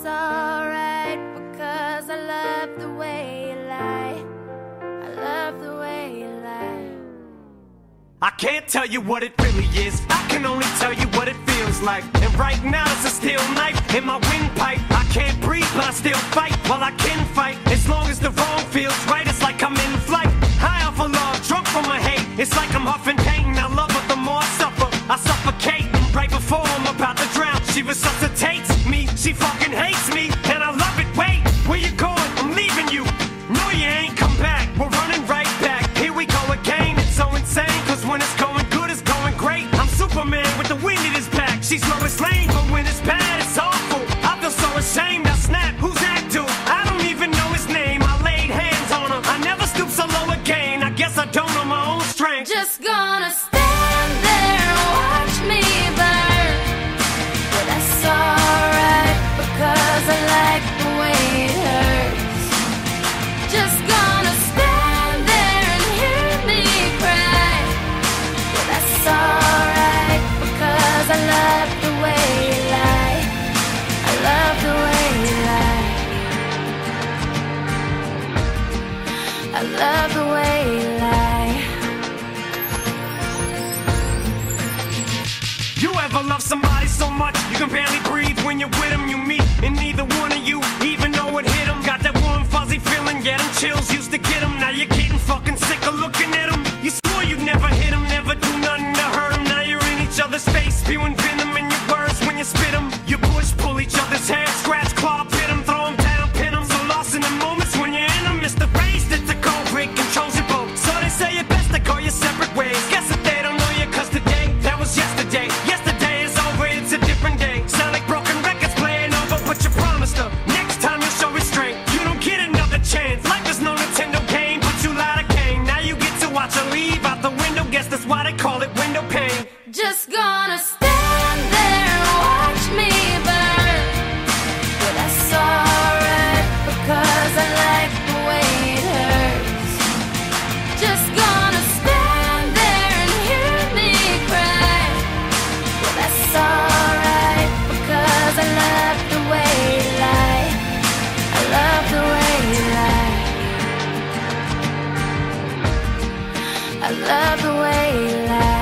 it's alright because I love the way you lie. I love the way you lie. I can't tell you what it really is, I can only tell you what it feels like. And right now it's a steel knife in my windpipe. I can't breathe but I still fight, well I can fight. As long as the wrong feels right, it's like I'm in flight. High off of love, drunk from my hate. It's like I'm huffing pain, I love her the more I suffer. I suffocate, right before I'm about to drown. She resuscitates me, she fucking hates me, and I love it. Wait, where you going? I'm leaving you. No you ain't, come back, we're running right back. Here we go again, it's so insane. Cause when it's going good, it's going great. I'm Superman with the wind in his back. She's Lois Lane, but when it's bad, it's awful. I feel so ashamed, I snap, who's that dude? I don't even know his name, I laid hands on him. I never stoop so low again, I guess I don't know my own strength. Just gonna stand there and watch me burn. But that's alright because I like the way it hurts. Just gonna stand there and hear me cry. But that's alright because I love the way you lie. I love the way you lie. I love the way you lie. You ever love somebody so much you can barely breathe when you're with them? You meet and neither one of you even know it hit them. Got that warm fuzzy feeling, yeah, them chills used to get them. Now you're getting fucking sick of looking at them. You swore you'd never hit them, never do nothing to hurt them. Now you're in each other's face, spewing venom in your words when you spit them. You push, pull each other's hair, scratch, claw, pit them, throw them down, pin them. So lost in the moments when you're in them. It's the race that the cold break controls your boat. So they say it best to go your separate ways. Guess that they don't know you cause today, that was yesterday. Yesterday is over, it's a different day. Sound like broken records playing over, but you promised her next time you'll show restraint. You don't get another chance. Life is no Nintendo game, but you lied again. Now you get to watch her leave out the window. Guess that's why they call it window pane. Just gonna stand there and watch me burn. But that's alright because I like the way it hurts. Just gonna stand there and hear me cry. But that's alright because I love the way you lie. I love the way you lie. I love the way you lie.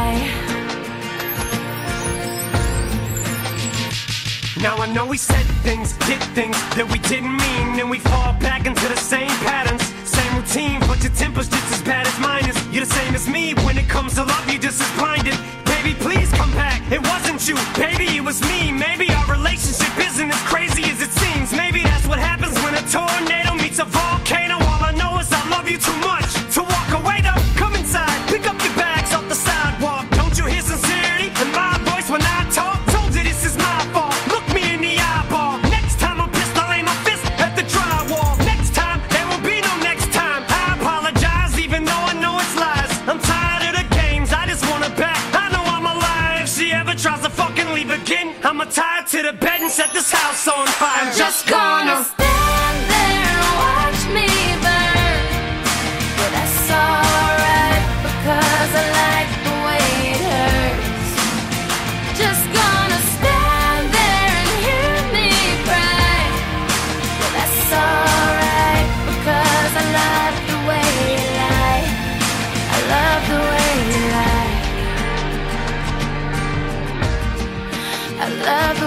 Now I know we said things, did things that we didn't mean, and we fall back into the same patterns, same routine, but your temper's just as bad as mine is. You're the same as me, when it comes to love, you're just as blinded. Baby, please come back, it wasn't you, baby, it was me. Maybe our relationship isn't as crazy as it seems. Maybe that's what happens when a tornado meets a volcano. All I know is I love you too much to walk away though. Come inside, pick up your bags off the sidewalk. Don't you hear sincerity in my voice when I talk? Told you this is my fault. Look me in the eyeball. Next time I'm pissed, I'll aim my fist at the drywall. Next time, there will be no next time. I apologize even though I know it's lies. I'm tired of the games, I just want her back. I know I'm alive. If she ever tries to fucking leave again, I'ma tie her to the bed and set this house on fire. I'm just gonna stand there and watch me burn. But that's alright because I like the way it hurts. Just gonna stand there and hear me cry. But that's alright because I love the way you lie. I love the way you lie. I love